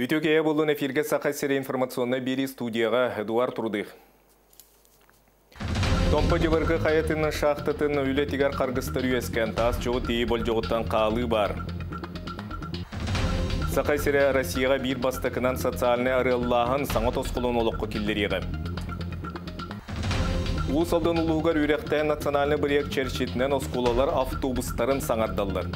Ütөкея болуын эфирге сақасыры информационна бери студияға Эдуард Трудых. Томпы жыбырғы қайытының шақтытын үлетігер қарғыстыр үйескен тас жоғы тейі бол жоғыттан қалы бар. Сақасыры Россияға бір бастықынан социалны арыллағын саңа тосқылын олыққы келдерегі. Уысалдың ұлығығар үректен национальны бірек черчетінен осколалар автобустарын саңардалыр.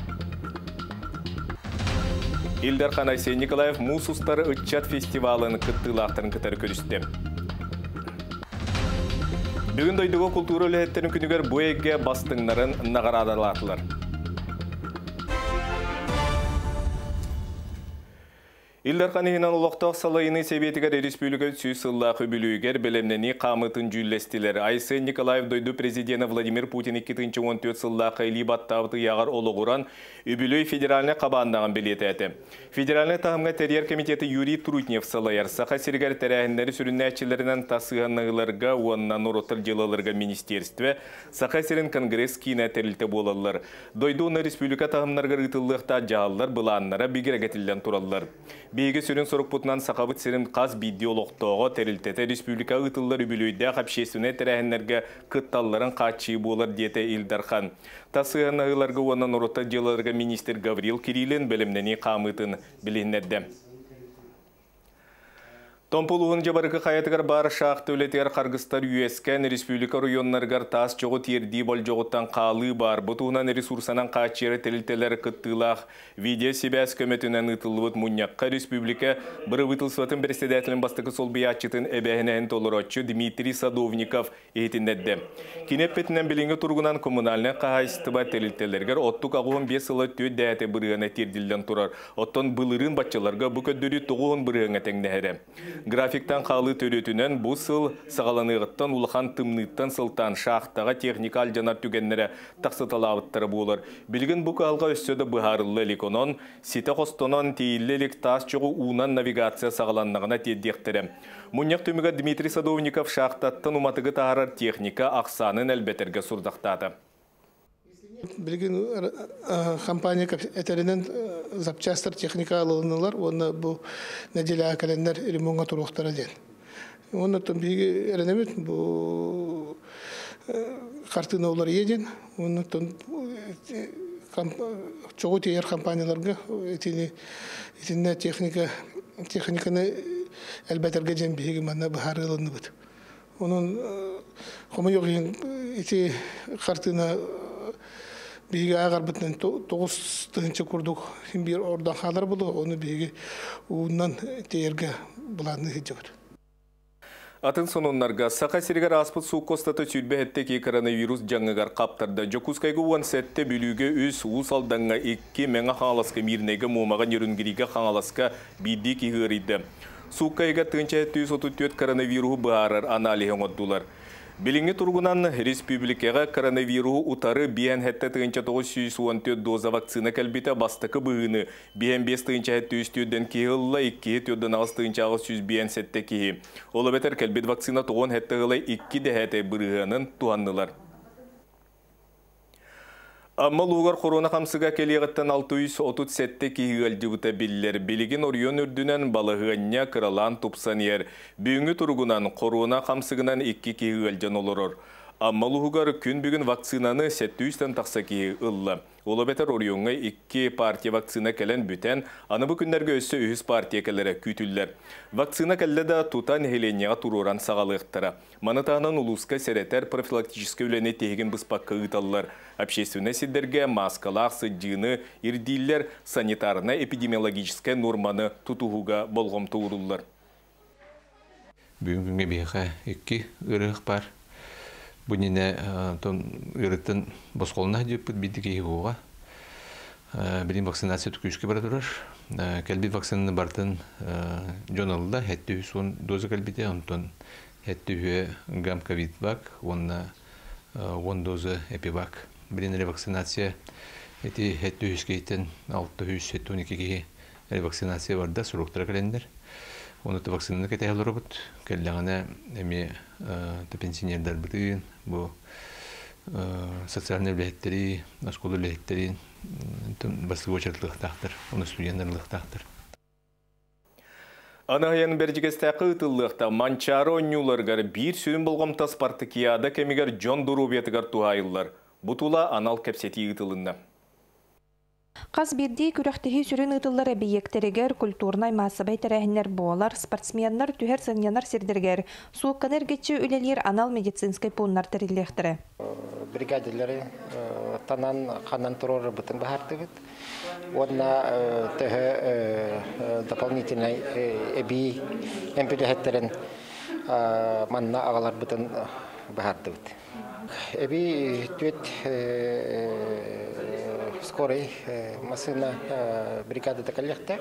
Илдар Айсен Николаев Мусустары ұтчат фестивалын күттілақтырын күтір көрісті. Бүгін дойдығы культура өліхеттерін күнігер бұйеге бастыңларын нағарадалатылар. Илдар Ханихинан ұлықтақ салайыны себетігер республика сүйсыллақы бүлігер білімнені қамытын жүлестілер. Айсен Николаев дойду президенті Владимир Путин 2014 сыллақы либаттауыты яғар олығыран үбілөй федеральны қабандағын білеті әті. Федеральны тағымға тәрер комитеті Юрий Трутнев салайыр. Сақа сергер тәрәхіндері сүріннәтчілерінен тасығанығыларға, оннан ұротыр жылыларға министерстве, Сақа серін конгресс кейіне тәрілті болалар. Дойду оны республика тағымларға ұтылықта жағалар бұланлара бігірегетілден тұралар. Бейгі сүрін сұрық бұтынан сақабыт серін қаз бидеологтоғы тәрілтеті республика ұтылар үбілуйді қапшесіне тәрәхіндерге қытталларын қатшығы болар деті Илдархан. Тасығанығыларға оннан ұротыр жылыларға министр Гаврил Кириллин білімнені қамытын білінеді. Томпулуғын жабарығы қаятығар бар шақты өлетер қарғыстар үйескен республика районларғар тас жоғы терді бол жоғыттан қалы бар. Бұтуғынан ресурсанан қачері тәлілтелер күттілақ видео себәс көметінен ұтылуыт мұньяққа республика бірі ұтылсуатын председателін бастықы сол биятчытын әбәхінәйін толыротчы Дмитрий Садовников ехетіндеді. Кенеппетінен білінгі тұрғынан коммунальны қағайыстыба тәлілтелергер оттық ағуын 5 сылы төт дәйті біріғіне терділден тұрар. Оттан бұлырын батчаларға бүкөддөрі тұғуын біріғіне тәңнәхәрі. Графиктан қалы төрөтінен бұл сыл сағаланығыттан улахан тымныттан сылтан шақтаға техникал жанар түгеннері тақсыталауыттары болыр. Білген бұл қалға өссөді бұхарылы ликонон, сеті қостонон тейілілік тас жоғы уынан навигация сағаланығына теддектірі. Мұньяқ төмігі Дмитрий Садовников шақтаттан уматығы тағарар техника ақсанын әлбетерге сұрдақтады. Білген компания әтерінен запчастар техника алынылар, оны бұл нәделі әкәлендер ремонға тұрғықтары ден. Оны тұн бігі әрінемет, бұл қартына олар еден, оны тұн чоғы тейер компанияларға етіне техниканы әлбәтерге жен бігі мәнна бұхары алыны бұд. Оның қомы жоқ еті қартына Биге ағар бітінен 9-тыңчы күрдік бір ордан қалар болды, оны биге уыннан тейерге бұланы хеджі. Атын сонунларга сақа сергер аспыт су костаты сүлбәхеттеки коронавирус жаңығар қаптырды. Жокускайғы уан сәтті бүліге өз ұсалданға 2 мәңі қаңаласқа мирнеге момаған ерінгіриге қаңаласқа бидді кегірейді. Суққайға тыңча 134 коронавирус бағарар аналиген отдулар. Біліңі тұрғынан республикаға коронавирус ұтары бейін хәтті тыңча 914 доза вакцина кәлбеті бастықы бұғыны. Бейін 5 тыңча 704-ден кейілла 2-4-ден ағыз тыңча 600 бейін сәтті кейі. Олы бәтір кәлбет вакцина 9 хәтті ғылай 2 дәхәті бұғынын туғаннылар. Аммал уғар корона қамсыға келеғіттен 637 кейгілді бұта білілер. Білігін орион үрдінен балығыня қыралан тұпсан ер. Бүйінгі тұрғынан корона қамсығынан 2 кейгілден олырыр. Аммал уғар күн бүгін вакцинаны 700-тен тақса кейі ұлла. Олы бәтір орионға 2 партия вакцина кәлін бүтен, аны бұл күндерге өсі 3 партия кәлері күтілдер. Вакцина кәлі да тұтан хеленеға тұруран сағалықтыра. Манытағынан ұлысқа сәрәтер профилактическі өләне тегін бұспаққа ұталылар. Общественне сидерге маскалақ, сыджыны, ирдиллер санитарна эпидемиологическая норманы тұтуғыға болғым тұғырылар. Бүгін күнге бейға 2 ұрық бар. Бұніне үріктің босқолына дөппіт бейдігі еғуға. Білім вакцинация түкішкі бара тұрар. Кәлбет вакцинаны бартын жоналыда әтті үсуын дозы кәлбеті, онтон әтті үе гам ковид бак, онна 10 дозы эпибак. Білінері вакцинация әті әтті үскейтін 612 вакцинация барда сұрықтыра кәлендер. Оны вакцинаны кәтә алыр бут. Кәлләгәнә әме пенсионерлар битен, бу социаль бәйттәри, школа бәйттәри, басылгы очартлык тахтыр, оны студентлык тахтыр. Анағаян бәржігестәқі ұтылықта манчары ойнуларғар бір сүрін болғым таспарты кияда кемігер Джон Дурубетігар туайылар. Бұтула анал кәпсеті ұтылынна. Қаз бірдей күріқтігі сүрін ұтылар әбейектерігер культурнай масабай тәрәхінер болар, спортсменнар түхер сыңянар сердергер, суыққан әргетші үлелер анал медицинскай пұннар тәрелектірі. Бригадилері танан қанан тұроры бұтын бағарды бұд. Одна төхі дополнительный әбей әмпіліхеттерін манна ағалар бұтын бағарды бұд. Әбей төт скорый машина бригады коллекта.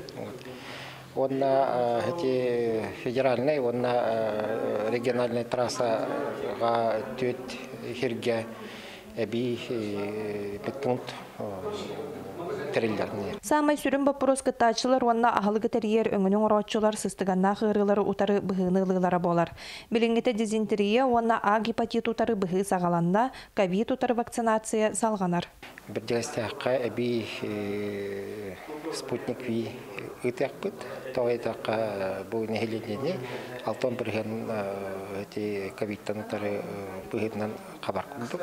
Одна федеральная, одна региональная трасса төт хирге әбей пункт терилдерне. Самай сүрін бапырос кытачылар онна ахылғы тәрьер өңінің оротчылар сыстыганна хырылары утары бұғынылылары болар. Білінгеті дизентерия онна А гепатит утары бұғы сағаланна, ковид утары вакцинация салғанар. Бірдегістіққа әбей спутник ви үтек бұд. Тоғайтаққа бұл нәхеленіне алтон бірген ковидтан утары бұғыннан қабар күндік.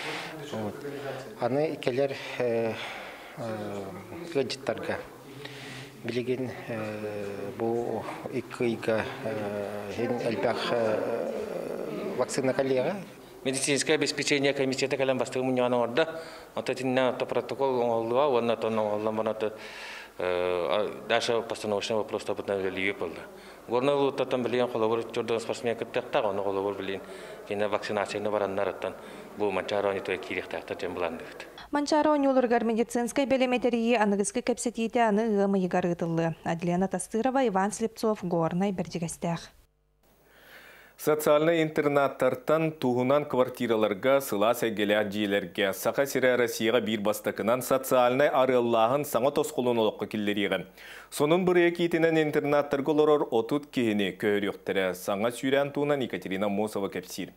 Аны келер гаджеттарға білеген бұл икыйға әлбәқ вакцина коллега. Медицинское обеспечение комитета калям бастыгы муньяна орда. Ототинна то протокол оңолуа, онна то оңолуа, даже постановочный вопрос то потом вели было. Горнолу то там билен холовор чордон спортсмен кыттакта, он холовор билен. Кена вакцинацияны бараннараттан бу манчарони то кирихтакта тембландыгыт. Манчарони уларгар медицинскай белеметерии анығызғы кәпсетейті аны ғымы егарытылы. Адлена Тастырова, Иван Слепцов, Горнай, Бердігістәқ. Социальный интернаттартан туғынан квартираларға сыла сәгелі әджейлерге сақа сірі Россияға бір бастықынан социальный арыллағын саңа тосқылын олыққа келдерегі. Сонын бірі кетінен интернаттарға олар отут кейіне көр өқтірі саңа сүйрен туынан Екатерина Мосова кәпсір.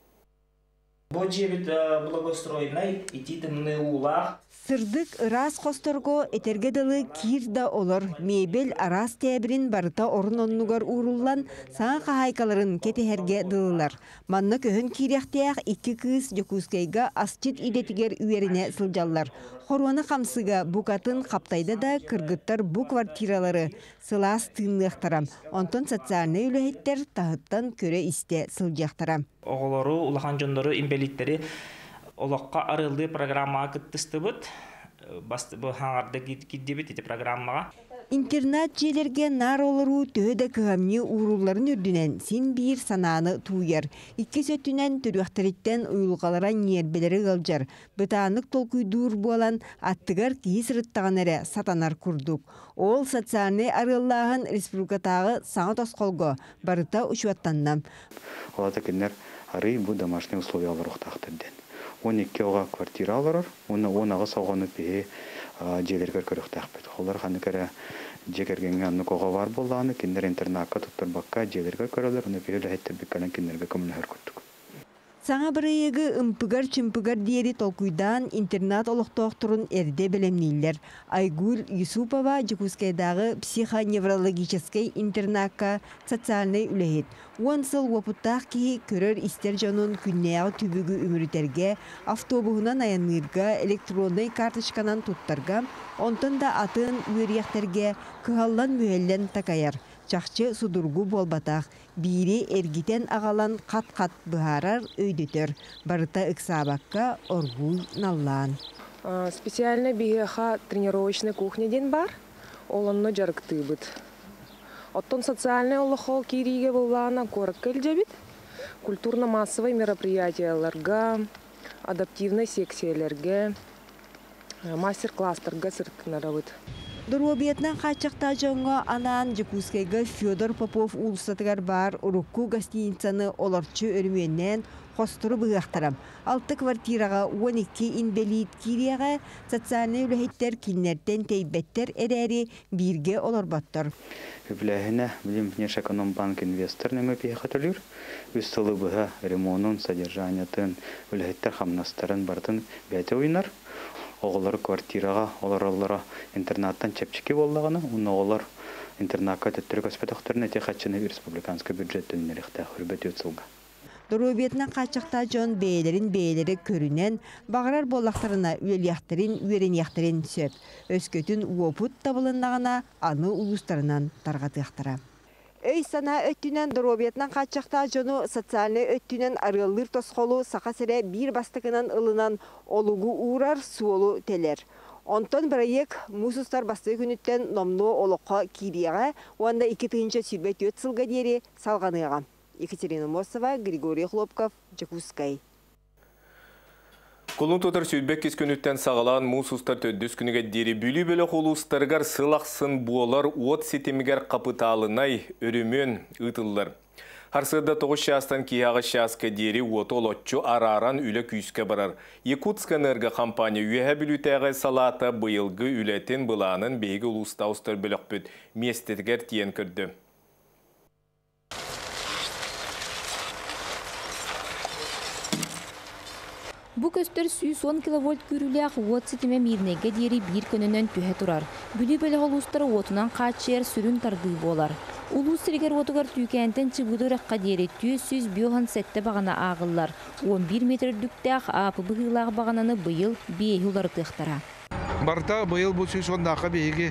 Бұл жебет благоустроенай, ититімні улақ. Сырдык ырас қосторго этергедалы кирда олар мебел арас тәбірін барыта орын оннугар уруллан саң қағайкаларын кетехерге дылылар. Манны көхін киряқтаяқ 2 кыз жокускайга асчит идетігер үйеріне сылжаллар. Хоруаны қамсыға бұқатын қаптайды да кыргыттар бұ квартиралары сылас тыңлықтарам. Онтон социальный үліхеттер тағыттан көре исте сылжақтарам. Оғылары, улахан жондары, имбелиттері олаққа арылды программаға күттісті бұд. Бұл хаңарды кеддебет еті программаға. Интернат желерге нар олыру төхеді кығамне уруларын үрдінен сен бір сананы туяр. 2 сөттінен түріқтіріттен ұйылғалара нербелері ғалжар. Бұтанық толкуй дур болан аттығар кейс рыттаған әрі сатанар күрдік. Ол социальный арыллағын республикатағы саңа тосқолғы барыта ұшуаттаннам. Олата кендер ары бұл домашний условиялар ұқтақтырден. 12 оға квартира алырыр, оны 10-ағы сауғаны пейе желергер көріқтақ бет. Олар қаны кәрі жекергенге анны коға бар болдағаны, кендер интернатқа тұттыр баққа желергер көрілер, оны пейе ләйттір беккәлін кендерге көмінер көрдік. Саңа бірейегі ұмпыгар-чымпыгар дейері толкуйдан интернат олықтоқтырын әрде білемнейлер. Айгүл Юсупова Жекускайдағы психоневрологический интернатқа социальный үләйет. 10 сыл опыттақ кейі көрер істер жонын күннеяғы түбігі өмірітерге, автобуғынан аянырға, электронный карточканан тұттарға, онтын да атын үйерияқтерге күхаллан мүйеллен такаяр. Чақчы судургу болбатақ, бири эргитен ағалан қат-қат бұхарар өйдетер. Барыта ықсабаққа оргуй наллан. Специально бігеха тренировочный кухня ден бар, оланны жарықты бұд. Оттон социальный олықол кириге боллана корық көлдебіт, культурно-массовый мероприятияларға, адаптивный секциялерге, мастер-класстарға сыртынара бұд. Дұрубиетнан қачықта жоңға анан Жекускайға Федор Попов улыстатығар бар ұрықку гостиницаны оларчы өрменнен қостыры бұғақтарам. 6 квартираға 12 инбелит кирияға социальный үліхеттер киннерден тейбеттер әрәрі бірге оларбаттар. Үбіләхіне білімнеш эконом-банк инвесторның өпейхатылыр. Үстілі бұға ремонын, содержаниятын, үліхеттер қамнастарын бартын бәйті ойнар. Оғылар квартираға, олар интернаттан чәпчіке болдағаны, оны олар интернатка төттөрөк аспектторын эти хатчыны республиканский бюджеттен нерехтә хөрбәт ютсылга. Дөрөбетнән качакта жон бәйләре көрүнән багырар боллактарына үлелияхтырын, үренияхтырын сөп. Өскөтүн уопут табылыннагына аны улустарынан таргатыяхтыра. Өй сана өттүнен дөрөбетнән качакта жону социальный өттүнен арылыр тосқолу сакасыре бир бастыгынан ылынан олугу урар суолу телер. Онтон проект мусустар басты күнүттен номну олоққа кирияға, онда 2-тыгынча сүрбет өтсілға дері салғаныға. Екатерина Мосова, Григорий Хлопков, Джакускай. Колун тотар сүрбек кескөнүттен сағалан мусустар төддүс күніге дері бүлі-бөлі қолустарғар сылақсын буолар от сетемігер қапыталынай өрімен ұтылылар. Харсырда 9 шастан кияғы шаска дері оты олотчу араран үлі күйіске барар. Якутска энерго компания үйәе бүлітәғі салата бұйылғы үләтен бұланын бейгі ұлыста ұстар бөлік бүт местетігер тиен көрді. Бу көстөр 110 киловольт күрүләк от сетеме мирнеге дери бир көнөнөн түһә турар. Бүлү бөле холустары отунан качер сүрүн тарды болар. Улус сиргер отугар түйкәнтен чыбыдыракка дери 100 биохан сетте багана агыллар. 11 метр дүктәк апы быгылак багананы быйыл бейюлар тыктара. Барта быйыл бу 110-ка бейги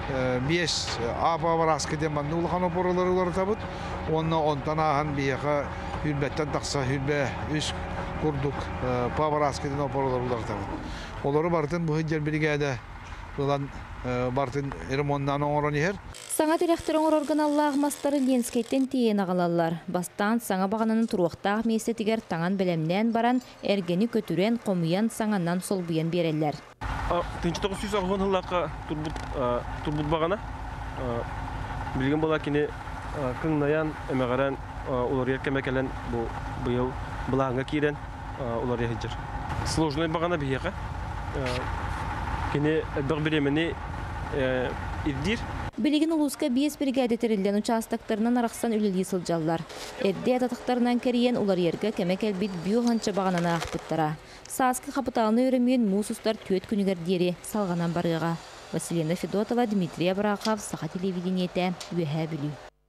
5 апа бараскы деман улхан опоралары табыт. Онна онтан ахан бейга хүрбәттән такса хүрбә үс курдук павараскыдан опоралар табыт. Олары бартын бу хәҗәр бригада булан бартын ремонттан оңорон yer. Саңа директорың органаллах мастары Ленскейттен тиен агалалар. Бастан саңа багананы туруктак местетигер таңан белемнен баран эргени көтүрен комуян саңаннан солбуян береллер. 1960 жыллакка турбут багана билген бала кини кыңнаян эмегаран улар еркемекелен бу быйыл буланга кирен улар яһиҗер. Сложный багана бияга. Кини бер беремени иддир. Билеген улуска 5 бригада терилден участоктарынан араксан үлели сылжаллар. Эдде татыктарынан кериен улар ерге кемекел бит биоханча баганана ахпыттара. Сааскы капиталны өрөмүн мусустар 4 күнүгер дери салганан барыга. Василина Федотова, Дмитрий Абрахов, Саха телевидениете, Үйәһә бүлү.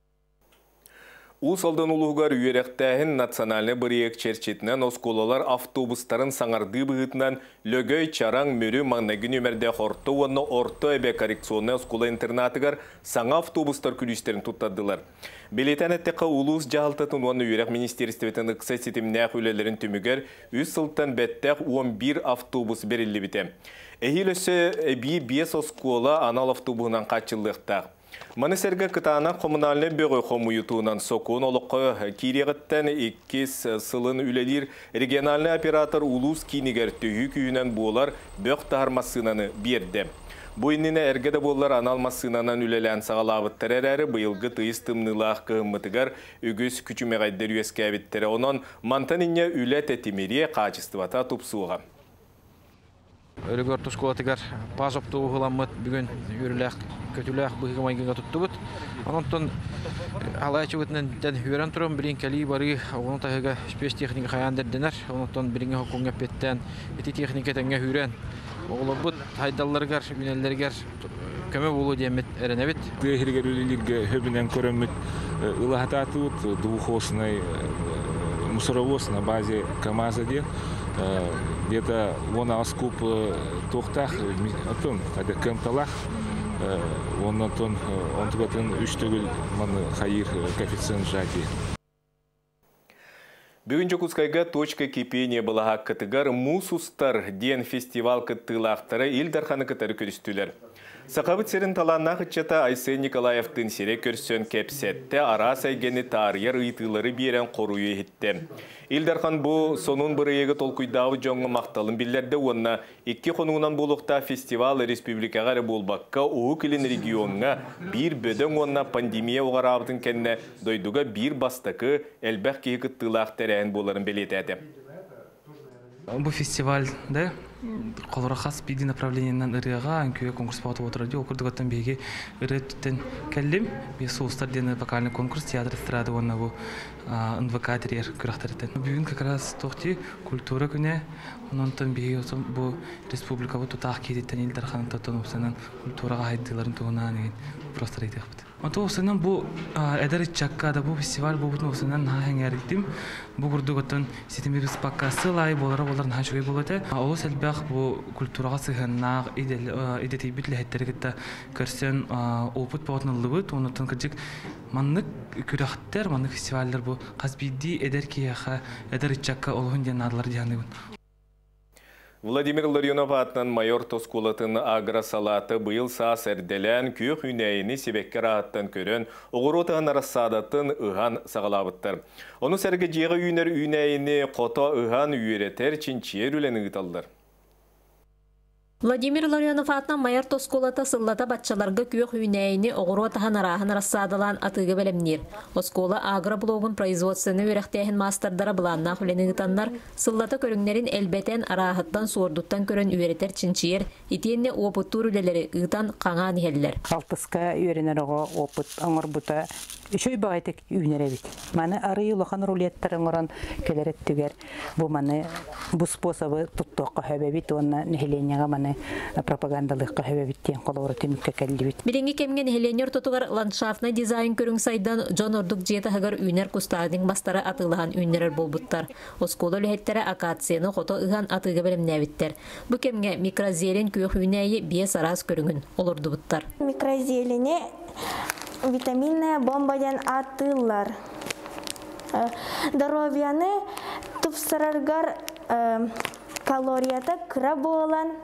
Усалдан улуғар үйеректәхін национальный бірек черчетінен осколалар автобустарын саңарды бұғытынан лөгөй чараң мөрі маңнагын өмірде қорты оны орты әбе коррекционный оскола интернатығар саңа автобустар күлістерін тұттадылар. Белетен әттіқі улус жағалтатын оны үйерек министерстветін ұқса сетімнәқ өлелерін түмігер үз сылттан бәттәқ 11 автобус берілі біте. Әйіл өсі 5 оскола анал автобуынан қачылықтақ. Манысерге кытана коммунальный бөгөй хомуютуунан сокун олыққа кирегіттен 2 сылын үлелер региональный оператор улус кинигер түйі күйінен болар бөк тағармасынаны берді. Бұйніне әргеді болар аналмасынанан үлелән сағалабыттар әрі бұйылғы тыйыстымнылақ кығымытығар үгіз күчімеғайдер үйеске әбіттері. Онын мантанине үлет әтімере қачыстывата тұпсуға. Өрігөр тұсколатығар пазопты ұғыламыд бүгін үріләқ, көтіләқ бұғыға майгыға тұттыбыд. Онын алайчы өтінен дән үйерен тұрым бірін кәлі бары оғын тағыға спеш техника қаяндырдынар. Онын бірінгі хокуңа петтен еті техника тәңге үйерен. Оғылы бұд хайдалларғар, үнеллергер көмі болу демет әрінәбет. Дүйергер үлілерге хөбінен көріміт ұлағататуыт дұғықосынай мусоровоз на базе КамАЗа де. Где-то вон аскуп тохтах, отон, ada кемталах, он тугатын 3 түгіл маны хайыр коэффициент жаки. Бүгін Жокускайга точка кипения была категор мусустар ден фестиваль кыттылақтары илдарханы кытары көрістілер. Сақабыт серін таланна қытчата Айсен Николаевтың сере көрсен кепсетті ара сәйгені тарьер ұйтылары берен қоруы етті. Илдархан бұл сонун біріегі толкуйдауы жоңғы мақталын білдерді онына 2 қонуынан болуқта фестиваль республикаға болбаққа оғы кілін регионға бір бөдің онына пандемия оғар абытын кәнне дойдуға бір бастықы әлбәқ кейі кыттылақтар ән боларын белетеді. Бұл фестиваль, да? колора хас биди направлениянан ырыга анкүйе конкурс болуп отурду. Ол курдугаттан беги ырыттен келдим. Би соустар дене вокальный конкурс театр эстрада онна бу НВК терьер күрәхтәртен. Бүгүн как раз тохти культура күнә. Оннан беги бу республика бу тутак кидеттен илдар ханын татынып культурага хайдыларын тугунан деген просто айтып. Отосынан бу эдер чаккада бу фестиваль бу бутносынан хаңердим. Бу курдугаттан сетембиз паккасы лай боларын хашуй болоты. Ол селбах бу культурага сыгыннак идети битле хеттерге көрсен опыт болотнылыбыт. Онтан кыржык маннык күрәхтер, маннык фестивальлер бу казбиди эдер кияха эдер чакка олгун ден адлар дияны. Владимир Ларионов атынан майор тоскулатын агросалаты быйыл саас эрделен күйөх үнәйіні себеккер аттан көрін оғыротығын арасадатын ұған сағалабыттыр. Оны сәргі жеғі үйнер үнәйіні қото ұған үйретер чинчиер үлен ұғыталдар. Владимир Ларионов атынан майор тоскулата сыллата батчаларга күйөх үйнәйіні оғыротығын араһын арасадылан атығы бәлемнер. Оскола агроблогын производствоны өрәқтәйін мастардара бұланнақ үлен ұғытанлар сыллата көріңнерін әлбәтен арахыттан суордуттан көрін үйретер чинчиер итенне опыттур үлелері ұғытан қаңан хеллер. Алтыска үйренер оға опыт аңыр бұта үшөй бағайтек үйнеребет. Маны ары ұлақан рулеттер аңыран келереттігер. Бұл маны бұл способы тұттуаққа хөбәбет, онна нехеленеға маны пропагандалыққа хөбәбеттен қолуыры темікке кәлдебет. Бірінгі кемген нехеленер тұтығар ландшафтна дизайн көрің сайдан Джон Ордук жеті ғығар үйнер кустардың бастары атылыған үйнерер болбуттар. Осколы лөхеттері акацияны қото ұған атығы білімнәвіттер. Бұл кемге микрозелен күйөх үйнәйі бес арас көріңін олырды бұттар. Микрозелене витаминная бомбадан атылар. Здоровьяны тупсараргар калорията кыра болан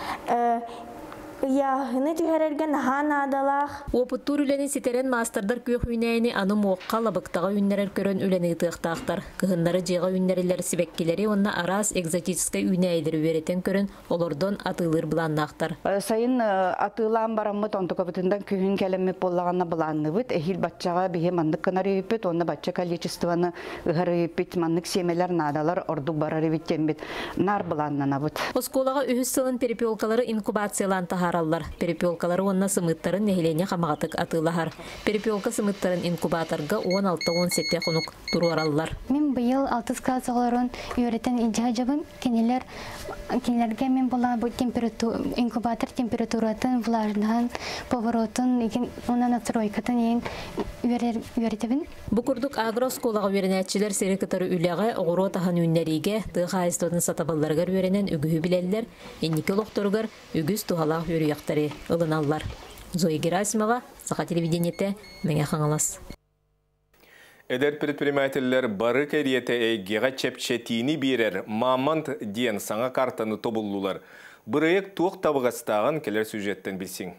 яғыны түйәрерген хан адалақ. Опыттур үлені сетерен мастердар күйөх үйнәйіні аны моққа лабықтаға үйнерер көрін үлені ұтықтақтар. Кығынлары жеға үйнерелер сібеккелері онна арас экзотическай үйнәйдері өретен көрін олордон атылыр бұланнақтар. Сайын атылан барамыт онтуға бұтындан күйін кәлеміп болағана бұланны бұд. Эхил батчаға бейе мандық қынары өйпет, онна батча количествоны ұғары өйпет, мандық семелер надалар ордук барары өйттен бет. Нар бұланнана бұд. Осколаға үхіс сылын перепиолкалары инкубациялан тахаралар. Перепиолкалары онна сымыттарын нехелене қамағатық атылахар. Перепиолка сымыттарын инкубаторға 16-17 құнық тұруаралар. Мен бұйыл 6 классығыларын үйретен инжа жабын кенелерге мен бұла инкубатор температуратын, влажнан, поворотын, онан отстройкатын ең үйретебін. Бұқырдық агросколаға үйренәтчілер серекітары үліға оғыру тағын үннәриге тұға айстотын сатабалларғар үйренен үгігі білелілер, енекі лоқтырғар үгіз тұғалақ үйрияқтары ұлыналар. Зоя Герасимова, Саха телевидениеті, мәңе қаңалас. Эдер предпринимательлер бары кәрiyete әйгеға чепчетini берер мамант ден саңа картаны тобуллулар. Бұрайық туық табығастағын келер сюжеттен білсең.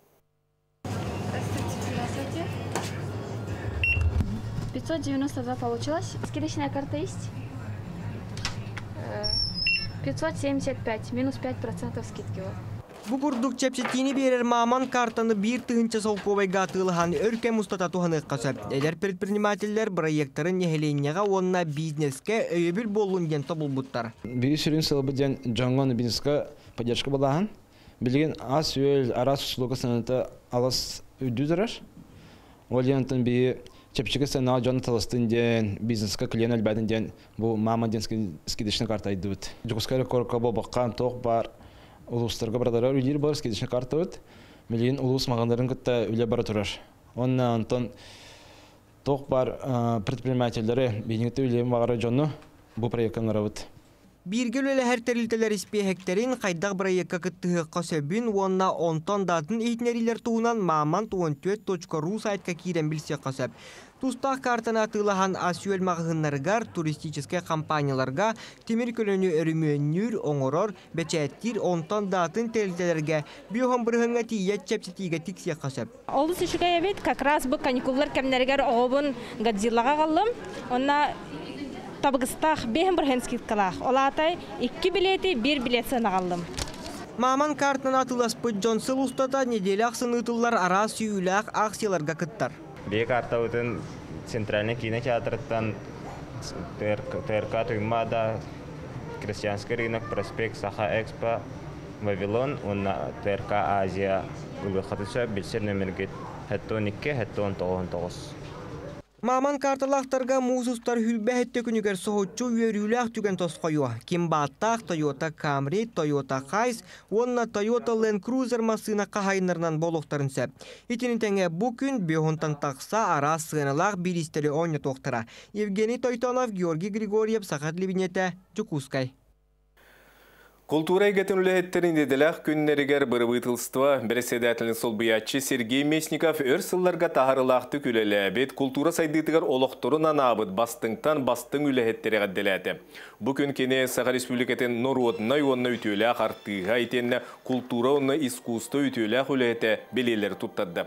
592 получилось. Скидочная карта есть? 575, минус 5% скидки. Бу курдук чепчетини берер маман картаны бир тыгынча солковай гатылыхан өрке мустата туханы касап. Эдер предпринимательлер проекттарын нехеленияга онна бизнеске өйөбүл болун ден тобулбуттар. Бири сүрүн сылбыден жаңгон бизнеске поддержка балахан. Билген ас өйл арас услуга саната алас үдүзөрөр. Олянтын би чепчеге сана жан таластын ден бизнеске клиент албадын ден бу маман денский скидочный карта идут. Жукускары корка бабакан ток бар. Улустарга брадарар үлер бар скидочный карта өт. Миллион улус магандарын кытта үле бара турар. Онна антон ток бар предпринимательлери бенекте үле магара жонну бу проекттан работ. Биргелеле һәр терилтелер испехектерин кайдак проектка кыттыгыкка сөбүн онна онтон датын эйтнерилер туунан маман 24.ru сайтка кирен билсе касап. Тустак картана атылахан асюэл магыһыннаргар туристический компанияларга темир көлөнү өрүмөннүр оңорор бечеттир онтон датын терилтелерге биохон бырыгынга тиет чепсетиге тиксе касап. Олус ишуга эбит как раз бу каникуллар кемнергер огобун Годзиллага калдым. Онна табыгыстах бехен брхенский калах. Олатай 2 билети 1 билет санагалдым. Маман картына атыласпы Джонсыл устата неделяк сынытылар ара сүйүлак акцияларга кыттар. Бе карта утын центральный кинотеатрдан ТРК туймада Крестьянский рынок, проспект Саха-Экспо, Вавилон, он ТРК Азия, Гулгахатыша, Бельсер номергет, Хэттоникке, Хэттон тоғын тоғыз. Маман карталақтарға музустар хүлбәхетті күнігер соғытчу үйеріләқ түген тосқойуа. Кимбаттақ Toyota Camry, Toyota Hiace, онна Toyota Land Cruiser масына қағайынырынан болуқтарын сөп. Итінің тәңе бұл күн бейхонтан тақса ара сығынылақ бір істері оңы тоқтыра. Евгений Тойтонов, Георгий Григорьев, Сақат Лебинеті, Чукускай. Культура егетінліғеттерін деделәқ күннерігер бұрыбытылства председателін солбиятчы Сергей Месников өрсілларға тағарылақты күлелі культура сайдытығар олықтырын анабыд бастыңтан бастың үліғеттері ғадделәді. Бүкін кене Саға Республикатын Норуотына онына үтіләқ артыға етеніне культура онына искусты үтіләқ үліғеті белелер тұттады.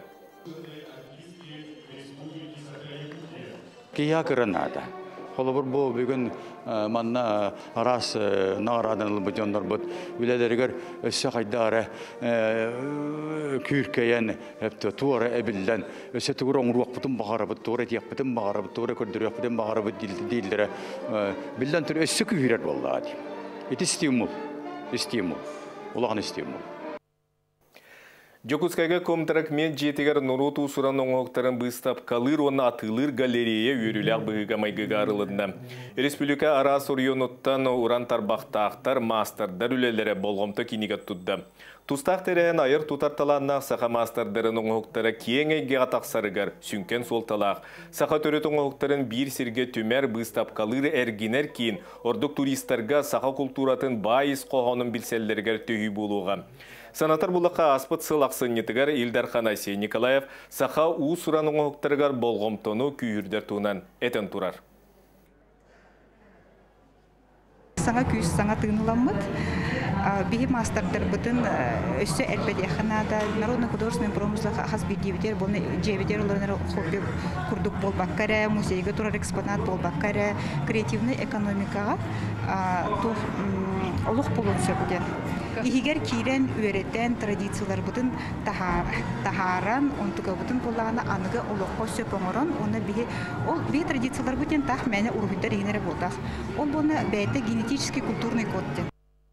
Кия кырынады. Холобур бу бүгүн манна арас нарадан бутондар бут үлелергер өссө кайдары күркәян хепте туара эбилден өссө тугурон руак бутун багара бут туара тиек бутун багара бут туара көрдүрөк бутун багара бут дилдере билден тур өссө күрер боллады. Это стимул. Улан стимул. Жокускайга комтарак мен жетегер нороту суран оңоқтарын быстап калыр оны атылыр галерея үйріләк бұғыға майгыға арылында. Республика арас орионоттан уран тарбақтақтар мастердар үлелері болғымты кенеге тұдды. Тустақ терен айыр тұтарталаннақ сақа мастердарын оңоқтары кеңеге атақсарығар сүнкен солталақ. Сақа төрет оңоқтарын бір серге түмер быстап калыр әргенер кейін ордық туристарға сақа культуратын байыз қоғанын білселдергер түйі болуға. Санатар бұлаққа аспыт сылақсын етігер Илдархан Асей Николаев сақа ұсыраның оқтырғар болғымтону күйірдер туынан әтін тұрар. Саңа күйіс саңа тығыныламыд. Бейі мастердар бұтын өсі әлбәді әқанада народный художественный промыслы қаз бейдебедер, бұны жебедер оларынары хобби күрдік болбаққары, музейге тұрар экспонат болбаққары, креативный экономикаға олық болуын сөбіден. Игер кирен үйреттен традициялар бұтын тахаран, онтыға бұтын болағына анығы олыққа сөп оңырын, оны бей традициялар бұтын тақ мәне ұрғыдар егінері болдақ. Ол бұны бәйті генетический культурный кодтен.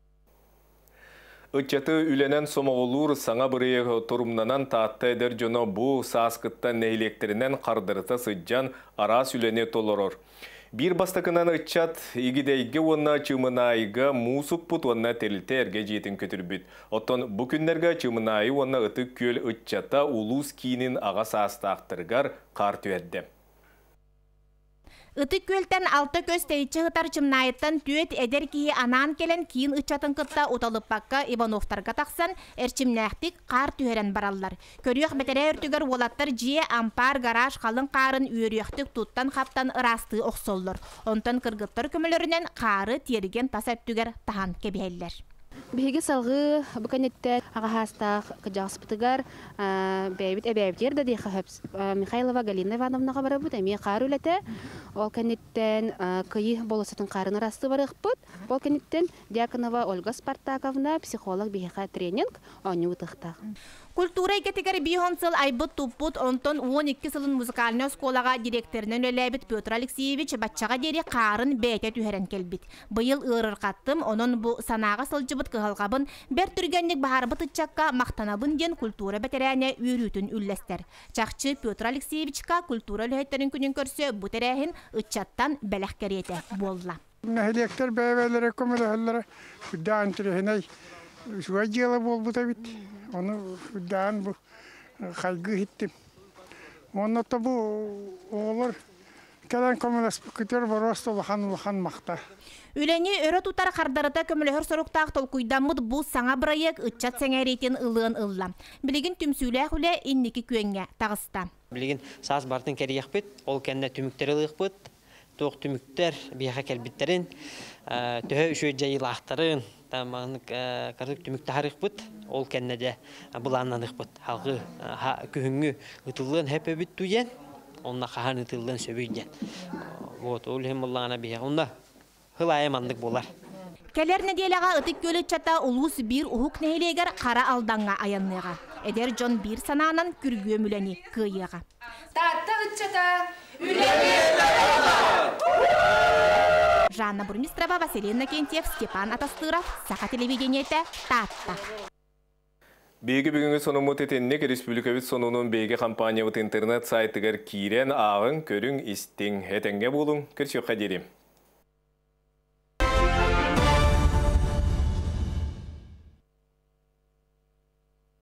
Үтчаты үленен сомоғылур саңа бірі тұрымнанан таатты әдер жоны бұ саскыттан нәйлектерінен қардырыта сыджан арас үлене толырыр. Bir бастакынан ыччат игидейге онна чымынайга мусук пут онна терилте эрге жетин көтүрбүт. Оттон бу күннерге чымынайы онна ытык көл ыччата улус кийинин ага саастаактыргар кар түәдде. Ытык көлтен алты көз тейчі ғытар чымнайыттан түйет әдер кейі анан келен кейін ычатын кытта уталыппаққа Ивановтарға тақсан әрчімнәқтік қар түйерен баралар. Көріяқ бәтәрі өртігер олаттар жие ампар, гараж, қалың қарын үйеріяқтік туттан қаптан ырасты оқсоллар. Онтан кыргыттар көмілерінен қары терген тас әптігер таған кебейлер. Биһиги салгы буканетте агахастах кыжаспытыгар бәйбит әбәйбитер да дихә Михайлова Галина Ивановнаға барабыт әме қаруләте ол кәнеттен кыйы болысытын қарыны расты барықпыт ол кәнеттен Дьяконова Ольга Спартаковна психолог биһиға тренинг оны утықтақ. Культура икетигер бихонсыл айбыт туппут онтон 12 сылын музыкальный сколага директорынан өләбит Петр Алексеевич батчаға дери қарын бәйте түһәрен келбит. Быйыл ырыр қаттым, онын бу санаға сылжыбыт кыһалғабын, бер түргенник бахарбыт ытчакка мақтанабын ден культура бәтерәне үйрүтін үлләстер. Чақчы Петр Алексеевичка культура өләйттәрін күнін көрсө бу тәрәхин ытчаттан бәләқ кәреті болла. Нәхилектер бәйбәлері көмілі күддаан тірехінай шуа жела болбыта бит. Оны күддаан бұ қайғы хиттім. Оны та бұ олар кәлән көмілес күтер бароста лахан мақта. Үләне өрі тұтар қардарыта көмілігір сұрықтақ толкуйдамыд бұл саңа бірайық ұтчат сәңәретін ылығын ылла. Білеген түмсүләқ үлі иннекі күйенге тағыста. Білеген саас бартын кәрияқ бет, ол кәнді түміктер ылық бет, тоқ түміктер бияға кәлбіттерін, төхі үші жайыл ақтарын, кардык түмікті харық бет, ол кәнді де бұланнанық бет. Халқы күхіңі ұтылығын әпі бет түйен, онына қаған ұтылығын сөбейден. Ол hem бұлағына бияға, онда хылайы мандық болар. Келер неделяға ытык көлі чата улус бір ұхук нәйлегер қара алданға аянныға. Эдер жон бір сананан күргі өмілені күйеға. Татты ұтчата Жанна Бурмистрова, Василий Накентьев, Степан Атастыров, Саха телевидениете, Татта. Беги бүгінгі сонумут етеннек республикавит сонунун беги компания интернет сайтыгар кирен ағын көрің истің. Әтенге болың, көрші қадерім.